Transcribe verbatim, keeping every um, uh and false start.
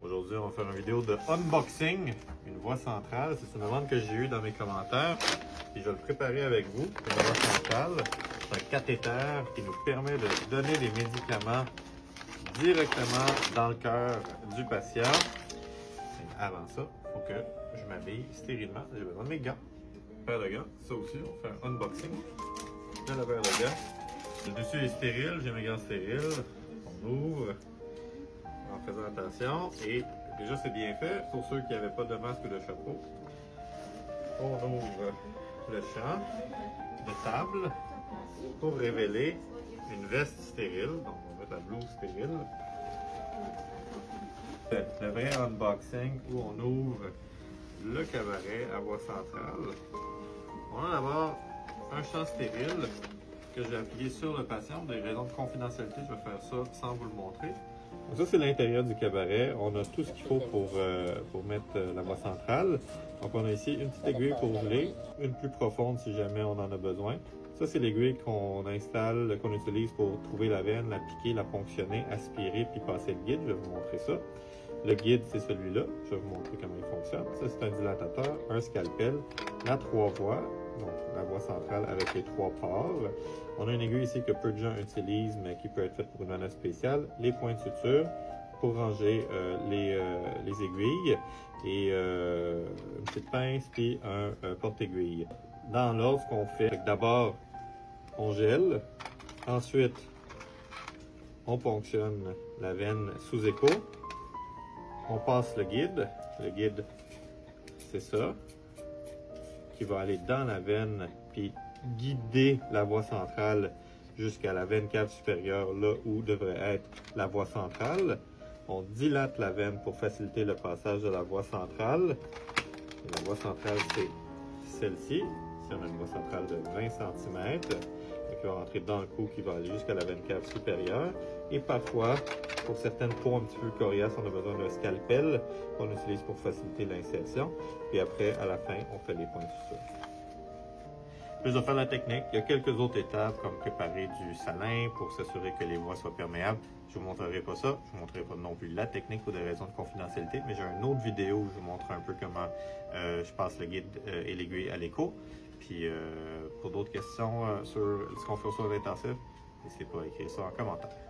Aujourd'hui, on va faire une vidéo de unboxing, une voie centrale. C'est une demande que j'ai eue dans mes commentaires. Et je vais le préparer avec vous. Une voie centrale, c'est un cathéter qui nous permet de donner des médicaments directement dans le cœur du patient. Et avant ça, il faut que je m'habille stérilement. J'ai besoin de mes gants. Paire de gants. Ça aussi, on fait un unboxing de la paire de gants. Le dessus est stérile. J'ai mes gants stériles. On ouvre en faisant attention. Et déjà, c'est bien fait pour ceux qui n'avaient pas de masque ou de chapeau. On ouvre le champ de table pour révéler une veste stérile. Donc, on va mettre la blouse stérile. Le, le vrai unboxing où on ouvre le cabaret à voie centrale. On a d'abord un champ stérile que j'ai appliqué sur le patient. Pour des raisons de confidentialité, je vais faire ça sans vous le montrer. Donc ça, c'est l'intérieur du cabaret. On a tout ce qu'il faut pour, euh, pour mettre euh, la voie centrale. Donc, on a ici une petite aiguille pour ouvrir, une plus profonde si jamais on en a besoin. Ça, c'est l'aiguille qu'on installe, qu'on utilise pour trouver la veine, la piquer, la ponctionner, aspirer, puis passer le guide. Je vais vous montrer ça. Le guide, c'est celui-là. Je vais vous montrer comment il fonctionne. Ça, c'est un dilatateur, un scalpel, la trois voies, donc la voie centrale avec les trois ports. On a une aiguille ici que peu de gens utilisent, mais qui peut être faite pour une manœuvre spéciale. Les points de suture pour ranger euh, les, euh, les aiguilles et euh, une petite pince puis un euh, porte-aiguille. Dans l'ordre, ce qu'on fait, d'abord, on gèle. Ensuite, on ponctionne la veine sous écho. On passe le guide. Le guide, c'est ça, qui va aller dans la veine puis guider la voie centrale jusqu'à la veine cave supérieure, là où devrait être la voie centrale. On dilate la veine pour faciliter le passage de la voie centrale. Et la voie centrale, c'est celle-ci. Ici, on a une voie centrale de vingt centimètres qui va rentrer dans le cou, qui va aller jusqu'à la veine cave supérieure. Et parfois, pour certaines peaux un petit peu coriaces, on a besoin d'un scalpel qu'on utilise pour faciliter l'insertion. Puis après, à la fin, on fait les points de suture. Plus de faire la technique, il y a quelques autres étapes comme préparer du salin pour s'assurer que les voies soient perméables. Je ne vous montrerai pas ça, je ne vous montrerai pas non plus la technique pour des raisons de confidentialité, mais j'ai une autre vidéo où je vous montre un peu comment euh, je passe le guide euh, et l'aiguille à l'écho. Puis euh, pour d'autres questions euh, sur ce qu'on fait au soin intensif, n'hésitez pas à écrire ça en commentaire.